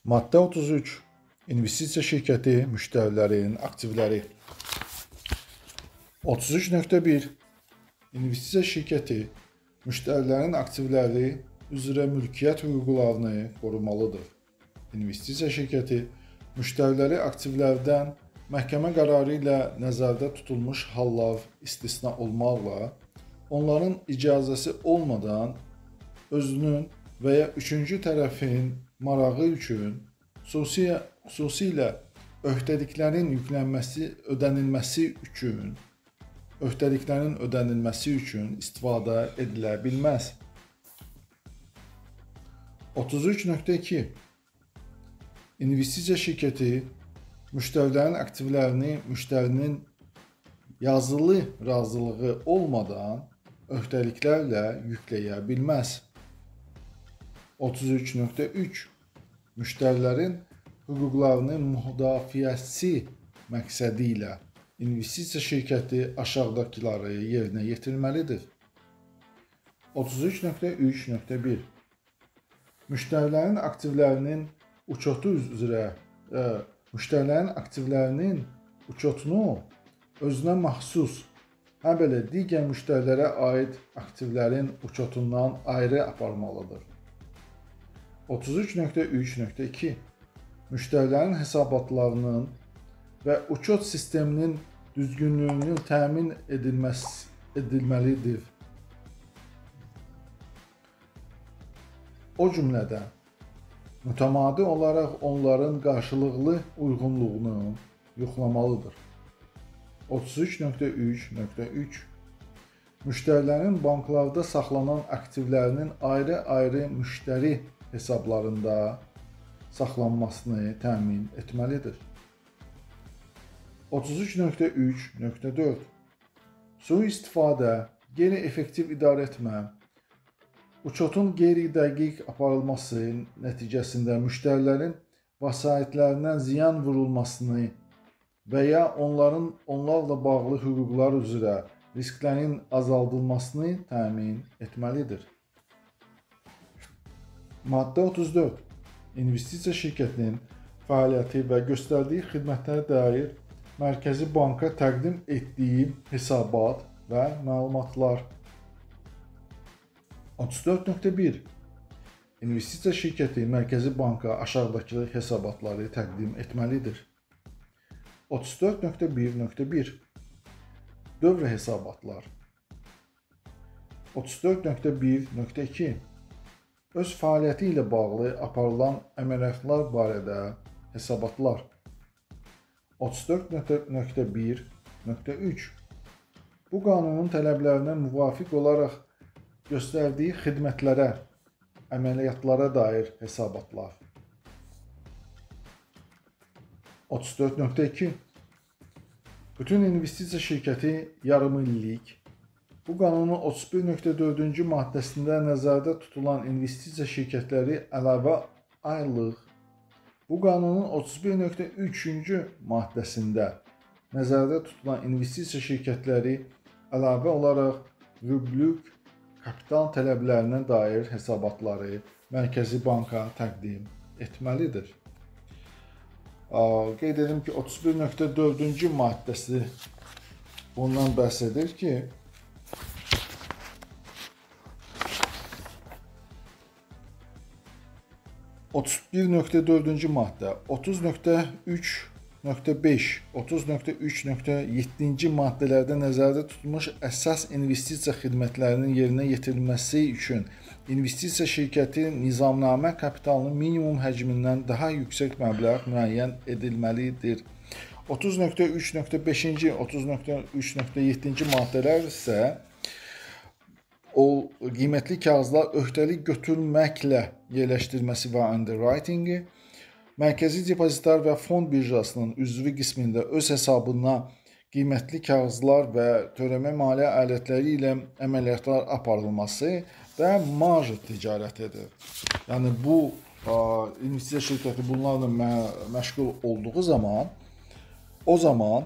Maddə 33. İnvestisiya şirkəti müştərilərinin aktivləri. 33.1. İnvestisiya şirkəti müştərilərin aktivləri üzrə mülkiyyət hüquqlarını qorumalıdır. İnvestisiya şirkəti müştəriləri aktivlərdən məhkəmə qərarı ilə nəzərdə tutulmuş hallar istisna olmaqla onların icazəsi olmadan özünün və ya üçüncü tərəfin marağı üçün xüsusilə öhdəliklərin ödənilməsi üçün istifadə edilə bilməz. 33.2. İnvestisiya şirkəti müştərilərin aktivlərini müştərinin yazılı razılığı olmadan öhdəliklərlə yükləyə bilməz. 33.3. Müştərilərin hüquqlarının müdafiəsi məqsədi ilə investisiya şirkəti aşağıdakıları yerinə yetirməlidir. 33.3.1. Müştərilərin aktivlərinin uçotunu özünə məxsus, həmçinin digər müştərilərə aid aktivlərin uçotundan ayrı aparmalıdır. 33.3.2. Müştərilərin hesabatlarının və uçot sisteminin düzgünlüyünün təmin edilməlidir. O cümlədən, mütəmadi olaraq onların qarşılıqlı uyğunluğunu yoxlamalıdır. 33.3.3. Müştərilərin banklarda saxlanan aktivlərinin ayrı-ayrı müştəri hesablarında saxlanmasını təmin etməlidir. 33.3.4. Sui-istifadə, qeyri-effektiv idarəetmə, uçotun qeyri-dəqiq aparılması nəticəsində müştərilərin vəsaitlərindən ziyan vurulmasını və ya onlarla bağlı hüquqlar üzrə risklərin azaldılmasını təmin etməlidir. Maddə 34. İnvestisiya şirkətinin fəaliyyəti və göstərdiyi xidmətlərə dair Mərkəzi Banka təqdim etdiyi hesabat və məlumatlar. 34.1. İnvestisiya şirkəti Mərkəzi Banka aşağıdakı hesabatları təqdim etməlidir. 34.1.1. Dövr hesabatlar. 34.1.2. Öz fəaliyyəti ilə bağlı aparılan əməliyyatlar barədə hesabatlar. 34.1.3. Bu qanunun tələblərinə müvafiq olaraq göstərdiyi xidmətlərə, əməliyyatlara dair hesabatlar. 34.2. Bütün investisiya şirkəti yarımillik. Bu qanunun 31.4-cü maddəsində nəzərdə tutulan investisiya şirkətləri əlavə aylıq. Bu qanunun 31.3-cü maddəsində nəzərdə tutulan investisiya şirkətləri əlavə olaraq rüblük kapital tələblərinə dair hesabatları Mərkəzi Banka təqdim etməlidir. Qeyd edim ki, 31.4-cü maddəsi bundan bəhs edir ki, 31.4-cü maddə 30.3.5, 30.3.7-ci maddələrdə nəzərdə tutulmuş əsas investisiya xidmətlərinin yerinə yetirilməsi üçün investisiya şirkəti nizamnamə kapitalının minimum həcmindən daha yüksək məbləğ müəyyən edilməlidir. 30.3.5-ci, 30.3.7-ci maddələr isə qiymətli kağızlar öhdəlik götürməklə yerləşdirməsi və underwritingi, Mərkəzi Depozitar və Fond birjasının üzvü qismində öz hesabına qiymətli kağızlar və törəmə maliyyə alətləri ilə əməliyyatlar aparılması və marj ticarətidir. Yəni bu investisiya şirkəti bunlarla məşğul olduğu zaman, o zaman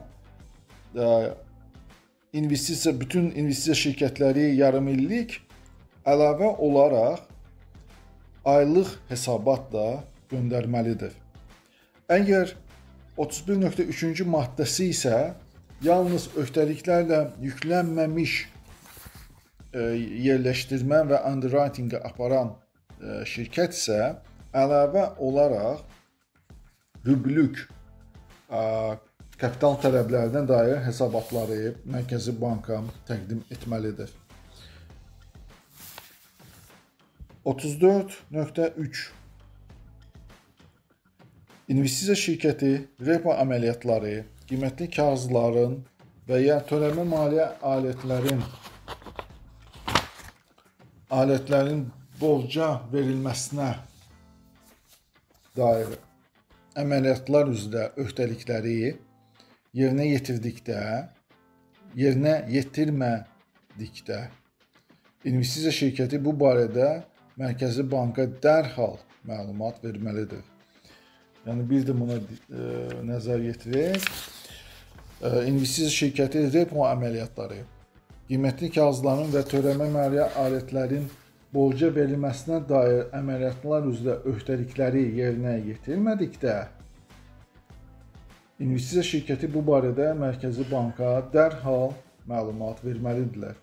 bütün investisiya şirkətləri yarımillik əlavə olaraq aylıq hesabat da göndərməlidir. Əgər 31.3-cü maddəsi isə yalnız öhdəliklərlə yüklənməmiş yerləşdirmə və underwriting-i aparan şirkət isə əlavə olaraq rüblük kapital tələblərinə dair hesabatları Mərkəzi Banka təqdim etməlidir. 34.3 İnvestisiya şirkəti repo əməliyyatları, qiymətli kağızların və ya törəmə maliyyə alətlərin borca verilməsinə dair əməliyyatlar üzrə öhdəlikləri yerinə yetirmədikdə investisiya şirkəti bu barədə Mərkəzi Banka dərhal məlumat verməlidir. Yəni bir də buna nəzər yetirək. İnvestisiya şirkəti repo əməliyyatları, qiymətli kağızların və törəmə maliyyə alətlərin borca verilməsinə dair əməliyyatlar üzrə öhdəlikləri yerinə yetirmədikdə investisiya şirkəti bu barədə Mərkəzi Banka dərhal məlumat verməlidirlər.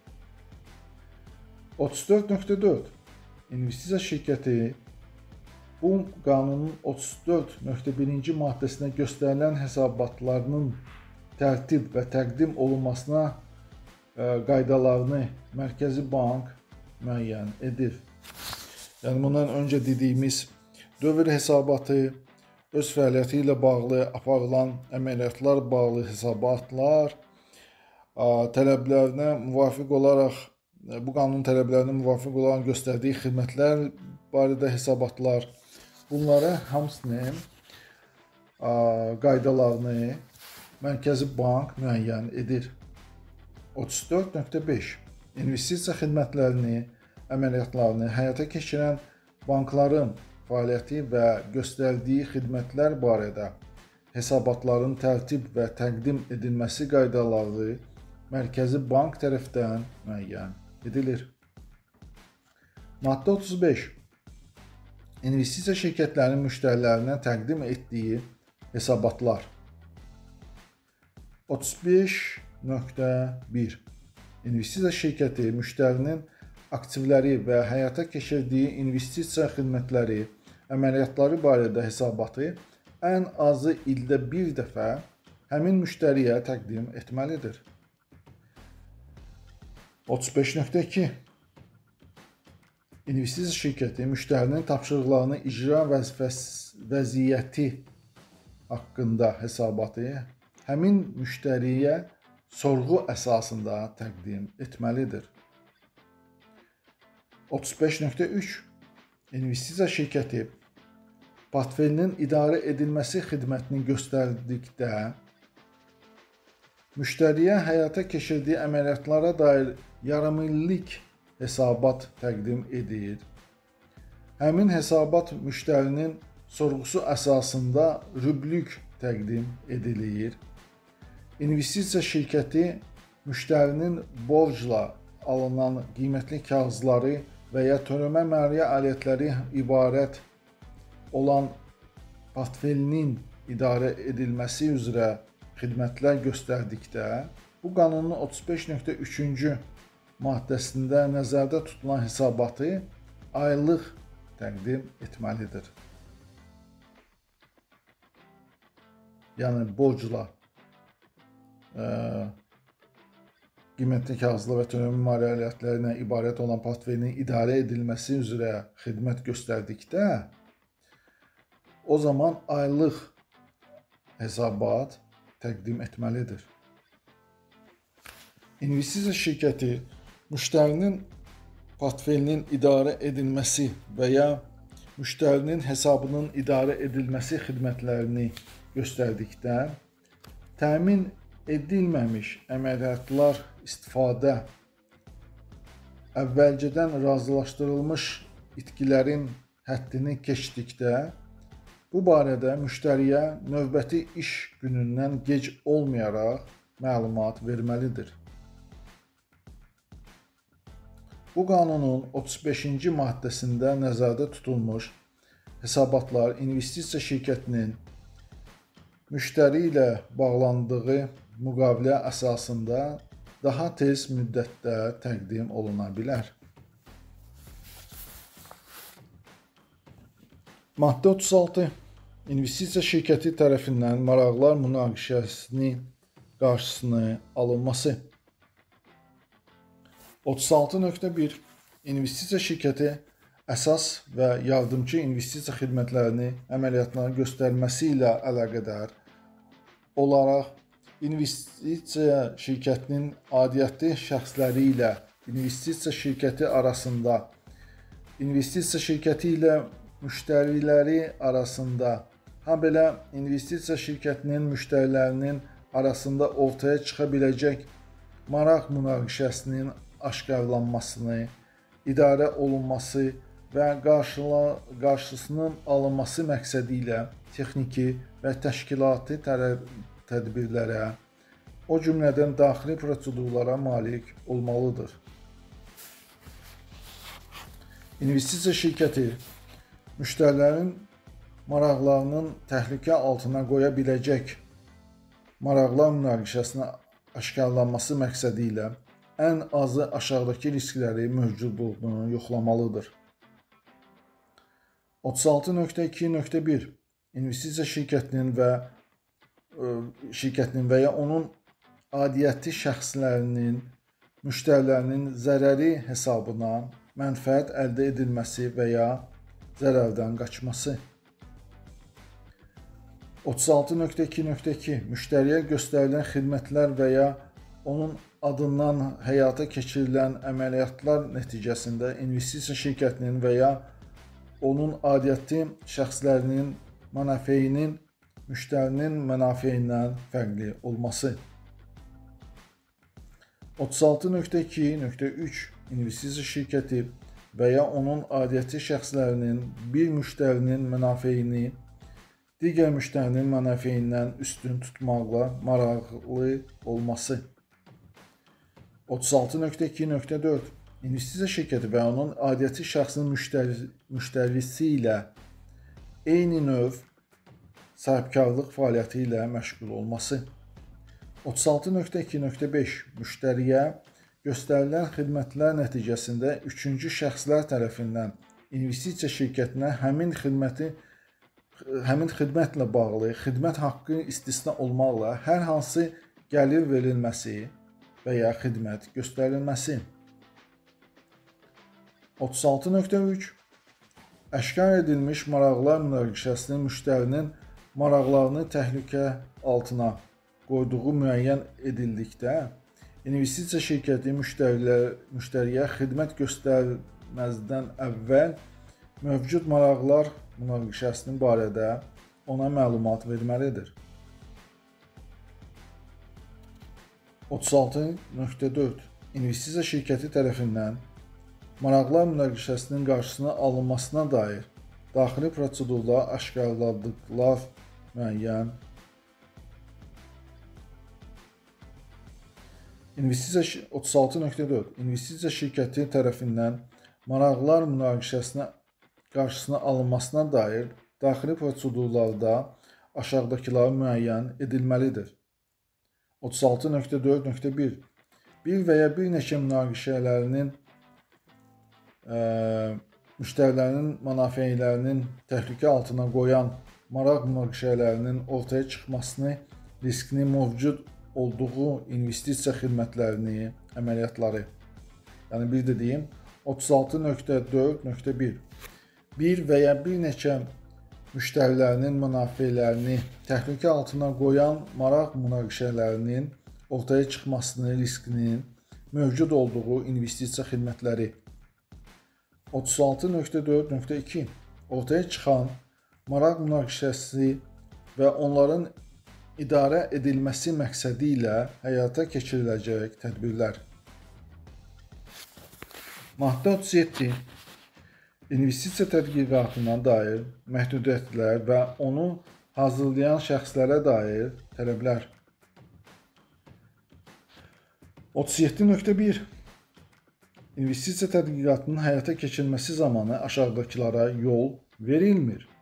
34.4 İnvestisiya şirkəti bu qanunun 34.1-ci maddəsinə göstərilən hesabatlarının tərtib və təqdim olunmasına qaydalarını Mərkəzi Bank müəyyən edir. Yəni bundan öncə dediyimiz dövr hesabatı, öz fəaliyyəti ilə bağlı aparılan əməliyyatlar bağlı hesabatlar, tələblərinə müvafiq olaraq bu qanun tələblərinə müvafiq olaraq göstərdiyi xidmətlər barədə hesabatlar, bunları hamısının qaydalarını Mərkəzi Bank müəyyən edir. 34.5 İnvestisiya xidmətlərini, əməliyyatlarını həyata keçirən bankların fəaliyyəti və göstərdiyi xidmətlər barədə hesabatların tərtib və təqdim edilməsi qaydaları Mərkəzi Bank tərəfindən müəyyən edilir. Maddə 35 İnvestisiya şirkətlərinin müştərilərinə təqdim etdiyi hesabatlar. 35.1 İnvestisiya şirkəti müştərinin aktivləri və həyata keçirdiyi investisiya xidmətləri, əməliyyatları barədə hesabatı ən azı ildə bir dəfə həmin müştəriyə təqdim etməlidir. 35.2 İnvestisiya şirkəti müştərinin tapşırıqlarını icra vəziyyəti haqqında hesabatı həmin müştəriyə sorğu əsasında təqdim etməlidir. 35.3 İnvestisiya şirkəti portfelinin idarə edilməsi xidmətini göstərdikdə müştəriyə həyata keçirdiyi əməliyyatlara dair yarımillik hesabat təqdim edir. Həmin hesabat müştərinin sorğusu əsasında rüblük təqdim edilir. İnvestisiya şirkəti müştərinin borcla alınan qiymətli kağızları və ya törəmə maliyyə alətləri ibarət olan portfelinin idarə edilməsi üzrə xidmətlər göstərdikdə bu qanunun 35.3-cü maddəsində nəzərdə tutulan hesabatı aylıq təqdim etməlidir. Yəni borcla qiymətli kağızlı və törəmə maliyyə alətlərinə ibarət olan portfelinin idarə edilməsi üzrə xidmət göstərdikdə o zaman aylıq hesabat təqdim etməlidir. İnvestisiya şirkəti müştərinin portfelinin idarə edilməsi və ya müştərinin hesabının idarə edilməsi xidmətlərini göstərdikdə təmin edilməmiş əməliyyatlar istifadə əvvəlcədən razılaşdırılmış itkilərin həddini keçdikdə bu barədə müştəriyə növbəti iş günündən gec olmayaraq məlumat verməlidir. Bu qanunun 35-ci maddəsində nəzərdə tutulmuş hesabatlar investisiya şirkətinin müştəri ilə bağlandığı müqavilə əsasında daha tez müddətdə təqdim oluna bilər. Maddə 36. İnvestisiya şirkəti tərəfindən maraqlar münaqişəsinin qarşısının alınması. 36.1. İnvestisiya şirkəti əsas və yardımcı investisiya xidmətlərini əməliyyatına göstərməsi ilə əlaqədar olaraq investisiya şirkətinin aidiyyatı şəxsləri ilə investisiya şirkəti arasında, investisiya şirkəti ilə müştəriləri arasında, habelə investisiya şirkətinin müştərilərinin arasında ortaya çıxa biləcək maraq münaqişəsinin aşkarlanmasını, idarə olunması və qarşısının alınması məqsədi ilə texniki və təşkilati tədbirlərə, o cümlədən daxili prosedurlara malik olmalıdır. İnvestisiya şirkəti müştərilərin maraqlarının təhlükə altına qoya biləcək maraqlar münaqişəsinin aşkarlanması məqsədi ilə ən azı aşağıdakı riskləri mövcudluğunu yoxlamalıdır. 36.2.1. İnvestisiya şirkətinin və ya onun aidiyyəti şəxslərinin müştərilərinin zərəri hesabına mənfəət əldə edilməsi və ya zərərdən qaçması. 36.2.2. Müştəriyə göstərilən xidmətlər və ya onun adından həyata keçirilən əməliyyatlar nəticəsində investisiya şirkətinin və ya onun aidiyyəti şəxslərinin mənafeyinin müştərinin mənafeyindən fərqli olması. 36.2.3. İnvestisiya şirkəti və ya onun aidiyyəti şəxslərinin bir müştərinin mənafeyini digər müştərinin mənafeyindən üstün tutmaqla maraqlı olması. 36.2.4. İnvestisiya şirkəti və onun aidiyyəti şəxsinin müştərisi ilə eyni növ sahibkarlıq fəaliyyəti ilə məşğul olması. 36.2.5. Müştəriyə göstərilən xidmətlər nəticəsində üçüncü şəxslər tərəfindən investisiya şirkətinə həmin xidmətlə bağlı xidmət haqqı istisna olmaqla hər hansı gəlir verilməsi və ya xidmət göstərilməsi. 36.3. Əşkar edilmiş maraqlar münaqişəsinin müştərinin maraqlarını təhlükə altına qoyduğu müəyyən edildikdə, investisiya şirkəti müştəriyə xidmət göstərməzdən əvvəl mövcud maraqlar münaqişəsinin barədə ona məlumat verməlidir. 36.4. İnvestisiya şirkəti tərəfindən maraqlar münaqişəsinin qarşısının alınmasına dair daxili prosedurda aşkarladıqlar müəyyən. İnvestisiya 36.4. İnvestisiya şirkəti tərəfindən maraqlar münaqişəsinin qarşısının alınmasına dair daxili prosedurlarda aşağıdakılar müəyyən edilməlidir. 36.4.1. Bir və ya bir neçə münaqişələrinin müştərilərinin mənafeylərinin təhlükə altına qoyan maraq münaqişələrinin ortaya çıxmasını riskini mövcud olduğu investisiya xidmətlərini, əməliyyatları. Yəni bir də deyim, 36.4.1. Bir və ya bir neçə müştərilərinin mənafeylərini təhlükə altına qoyan maraq münaqişələrinin ortaya çıxmasını riskinin mövcud olduğu investisiya xidmətləri. 36.4.2. Ortaya çıxan maraq münaqişəsi və onların idarə edilməsi məqsədi ilə həyata keçiriləcək tədbirlər. Maddə 37. İnvestisiya tədqiqatına dair məhdudiyyətlər və onu hazırlayan şəxslərə dair tələblər. 37.1. İnvestisiya tədqiqatının həyata keçirilməsi zamanı aşağıdakılara yol verilmir.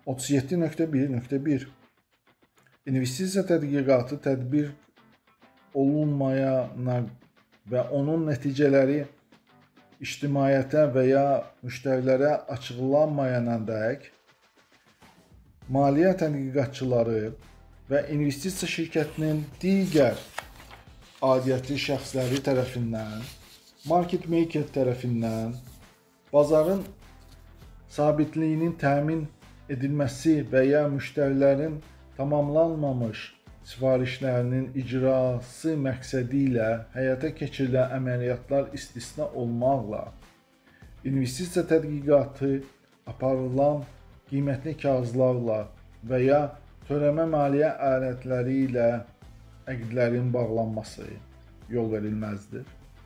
37.1.1 İnvestisiya tədqiqatı tədbir olunmayana və onun nəticələri ictimaiyyətə və ya müştərilərə açıqlanmayana dək maliyyə tədqiqatçıları və investisiya şirkətinin digər aidiyyatı şəxsləri tərəfindən, market maker tərəfindən bazarın sabitliyinin təmin edilməsi və ya müştərilərin tamamlanmamış sifarişlərinin icrası məqsədi ilə həyata keçirilən əməliyyatlar istisna olmaqla investisiya tədqiqatı aparılan qiymətli kağızlarla və ya törəmə maliyyə alətləri ilə əqdlərin bağlanması yol verilməzdir.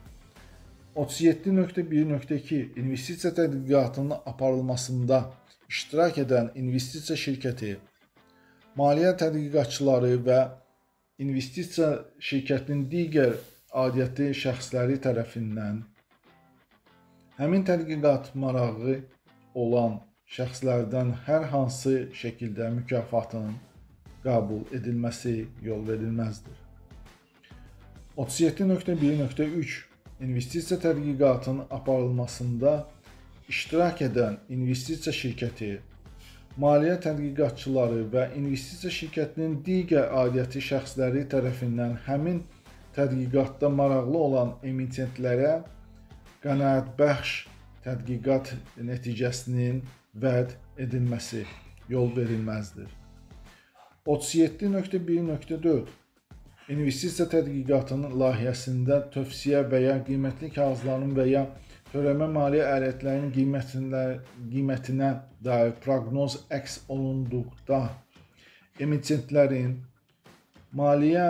37.1.2 İnvestisiya tədqiqatının aparılmasında iştirak edən investisiya şirkəti, maliyyə tədqiqatçıları və investisiya şirkətinin digər aidiyyatı şəxsləri tərəfindən həmin tədqiqat marağı olan şəxslərdən hər hansı şəkildə mükafatın qəbul edilməsi yol verilməzdir. 37.1.3 İnvestisiya tədqiqatının aparılmasında iştirak edən investisiya şirkəti, maliyyə tədqiqatçıları və investisiya şirkətinin digər aidiyyatı şəxsləri tərəfindən həmin tədqiqatda maraqlı olan emitentlərə qənaətbəxş tədqiqat nəticəsinin vəd edilməsi yol verilməzdir. 37.1.4 İnvestisiya tədqiqatının layihəsində tövsiyə və ya qiymətli kağızların və ya törəmə maliyyə alətlərinin qiymətinə dair proqnoz əks olunduqda emitentlərin maliyyə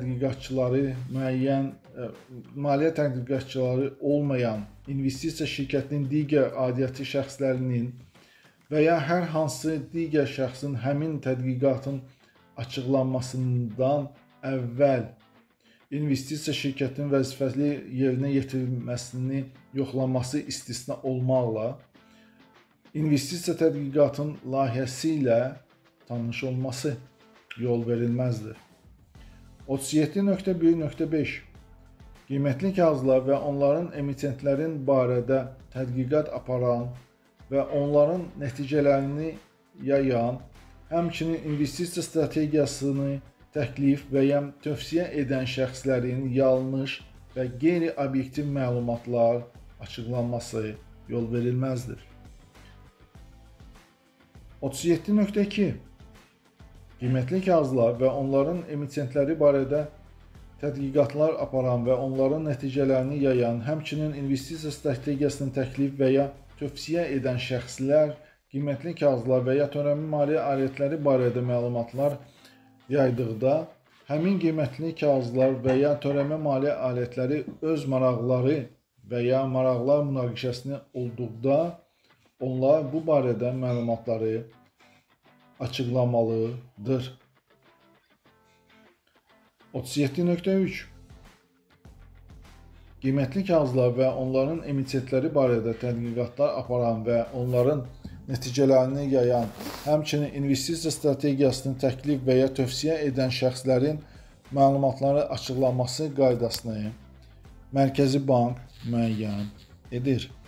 tədqiqatçıları olmayan investisiya şirkətinin digər aidiyyatı şəxslərinin və ya hər hansı digər şəxsin həmin tədqiqatın açıqlanmasından əvvəl investisiya şirkətinin vəzifəli yerinə yetirilməsini yoxlaması istisna olmaqla investisiya tədqiqatının layihəsi ilə tanış olması yol verilməzdir. 37.1.5 Qiymətli kağızlar və onların emitentlərin barədə tədqiqat aparan və onların nəticələrini yayan, həmçinin investisiya strategiyasını təklif və ya tövsiyə edən şəxslərin yanlış və qeyri-obyektiv məlumatlar açıqlanması yol verilməzdir. 37.2 Qiymətli kağızlar və onların emitentləri barədə tədqiqatlar aparan və onların nəticələrini yayan, həmçinin investisiya strategiyasını təklif və ya tövsiyə edən şəxslər qiymətli kağızlar və ya törəmə maliyyə alətləri barədə məlumatlar yaydıqda, həmin qiymətli kağızlar və ya törəmə maliyyə alətləri öz maraqları və ya maraqlar münaqişəsində olduqda, onlar bu barədə məlumatları açıqlamalıdır. 37.3 Qiymətli kağızlar və onların emitentləri barədə tədqiqatlar aparan və onların nəticələrini yayan, həmçinin investisiya strategiyasını təklif və ya tövsiyə edən şəxslərin məlumatları açıqlanması qaydasını Mərkəzi Bank müəyyən edir.